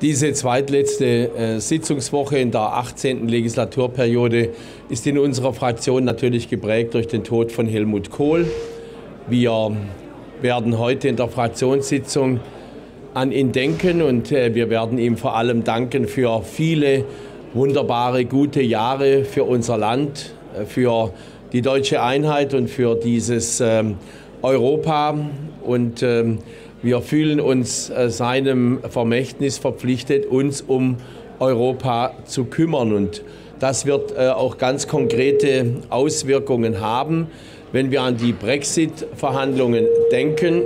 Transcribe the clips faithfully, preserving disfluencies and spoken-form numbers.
Diese zweitletzte äh, Sitzungswoche in der achtzehnten Legislaturperiode ist in unserer Fraktion natürlich geprägt durch den Tod von Helmut Kohl. Wir werden heute in der Fraktionssitzung an ihn denken und äh, wir werden ihm vor allem danken für viele wunderbare, gute Jahre für unser Land, äh, für die deutsche Einheit und für dieses äh, Europa. Und äh, wir fühlen uns äh, seinem Vermächtnis verpflichtet, uns um Europa zu kümmern. Und das wird äh, auch ganz konkrete Auswirkungen haben, wenn wir an die Brexit-Verhandlungen denken.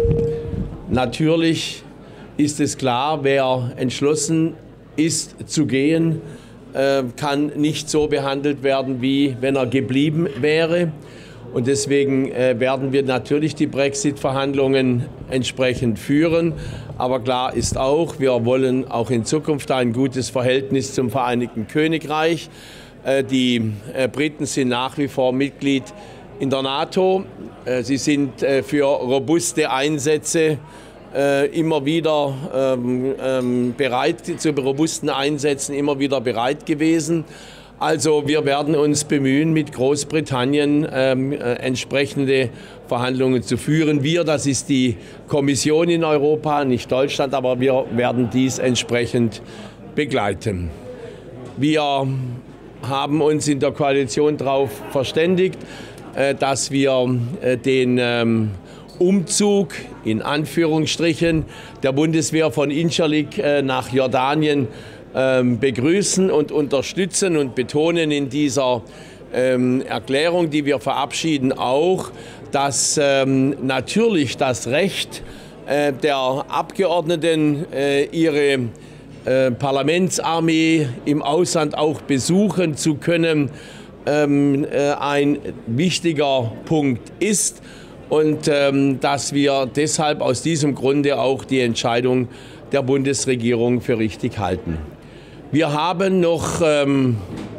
Natürlich ist es klar, wer entschlossen ist zu gehen, äh, kann nicht so behandelt werden, wie wenn er geblieben wäre. Und deswegen äh, werden wir natürlich die Brexit-Verhandlungen entsprechend führen. Aber klar ist auch, wir wollen auch in Zukunft ein gutes Verhältnis zum Vereinigten Königreich. Äh, die äh, Briten sind nach wie vor Mitglied in der NATO. Äh, sie sind äh, für robuste Einsätze äh, immer wieder ähm, ähm, bereit, zu robusten Einsätzen immer wieder bereit gewesen. Also wir werden uns bemühen, mit Großbritannien ähm, äh, entsprechende Verhandlungen zu führen. Wir, das ist die Kommission in Europa, nicht Deutschland, aber wir werden dies entsprechend begleiten. Wir haben uns in der Koalition darauf verständigt, äh, dass wir äh, den ähm, Umzug in Anführungsstrichen der Bundeswehr von Incirlik äh, nach Jordanien begrüßen und unterstützen und betonen in dieser ähm, Erklärung, die wir verabschieden, auch, dass ähm, natürlich das Recht äh, der Abgeordneten, äh, ihre äh, Parlamentsarmee im Ausland auch besuchen zu können, ähm, äh, ein wichtiger Punkt ist und ähm, dass wir deshalb aus diesem Grunde auch die Entscheidung der Bundesregierung für richtig halten. Wir haben noch ähm,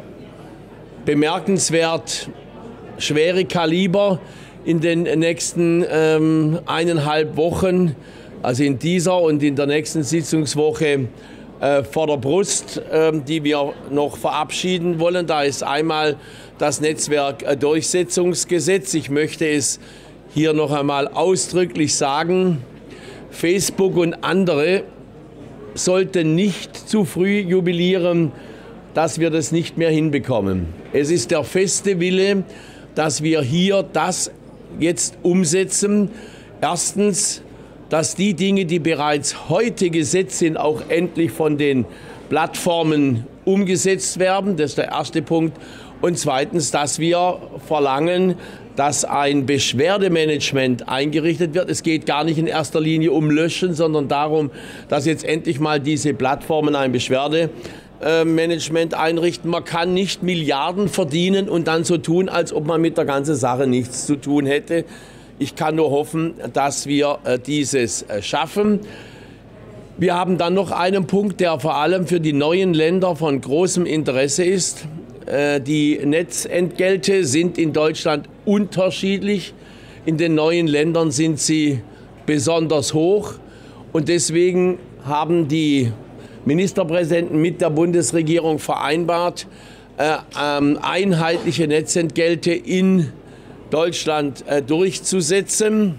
bemerkenswert schwere Kaliber in den nächsten ähm, eineinhalb Wochen, also in dieser und in der nächsten Sitzungswoche äh, vor der Brust, äh, die wir noch verabschieden wollen. Da ist einmal das Netzwerkdurchsetzungsgesetz. Ich möchte es hier noch einmal ausdrücklich sagen, Facebook und andere sollten nicht zu früh jubilieren, dass wir das nicht mehr hinbekommen. Es ist der feste Wille, dass wir hier das jetzt umsetzen. Erstens, dass die Dinge, die bereits heute gesetzt sind, auch endlich von den Plattformen umgesetzt werden. Das ist der erste Punkt. Und zweitens, dass wir verlangen, dass ein Beschwerdemanagement eingerichtet wird. Es geht gar nicht in erster Linie um Löschen, sondern darum, dass jetzt endlich mal diese Plattformen ein Beschwerdemanagement einrichten. Man kann nicht Milliarden verdienen und dann so tun, als ob man mit der ganzen Sache nichts zu tun hätte. Ich kann nur hoffen, dass wir dieses schaffen. Wir haben dann noch einen Punkt, der vor allem für die neuen Länder von großem Interesse ist. Die Netzentgelte sind in Deutschland unterschiedlich. In den neuen Ländern sind sie besonders hoch. Und deswegen haben die Ministerpräsidenten mit der Bundesregierung vereinbart, äh, ähm, einheitliche Netzentgelte in Deutschland äh, durchzusetzen.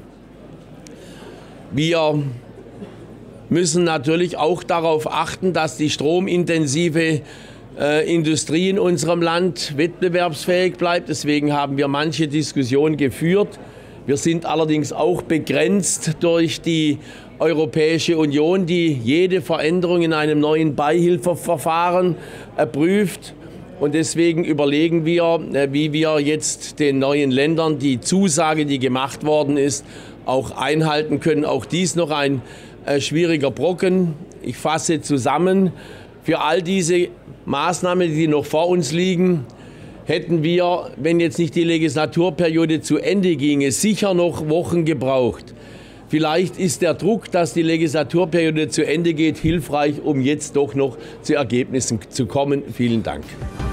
Wir müssen natürlich auch darauf achten, dass die stromintensive Äh, Industrie in unserem Land wettbewerbsfähig bleibt. Deswegen haben wir manche Diskussionen geführt. Wir sind allerdings auch begrenzt durch die Europäische Union, die jede Veränderung in einem neuen Beihilfeverfahren äh, prüft. Und deswegen überlegen wir, äh, wie wir jetzt den neuen Ländern die Zusage, die gemacht worden ist, auch einhalten können. Auch dies noch ein äh, schwieriger Brocken. Ich fasse zusammen. Für all diese Maßnahmen, die noch vor uns liegen, hätten wir, wenn jetzt nicht die Legislaturperiode zu Ende ginge, sicher noch Wochen gebraucht. Vielleicht ist der Druck, dass die Legislaturperiode zu Ende geht, hilfreich, um jetzt doch noch zu Ergebnissen zu kommen. Vielen Dank.